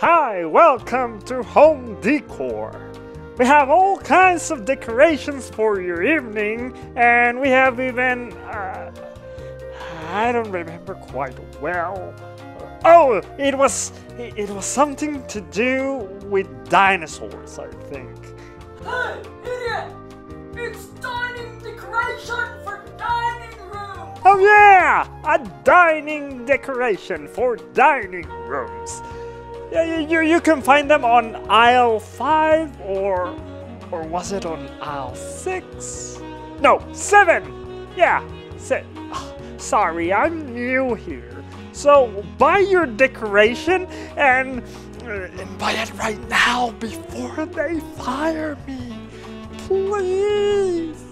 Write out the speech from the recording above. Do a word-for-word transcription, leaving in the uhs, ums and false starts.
Hi, welcome to Home Decor. We have all kinds of decorations for your evening, and we have even, uh, I don't remember quite well. Oh, it was, it was something to do with dinosaurs, I think. Hey, idiot! It's dining decoration for dining room! Oh yeah, a dining decoration for dining rooms. Yeah, you, you can find them on aisle five or or was it on aisle six? No, seven. Yeah, se sorry, I'm new here. So buy your decoration and, uh, and buy it right now before they fire me, please.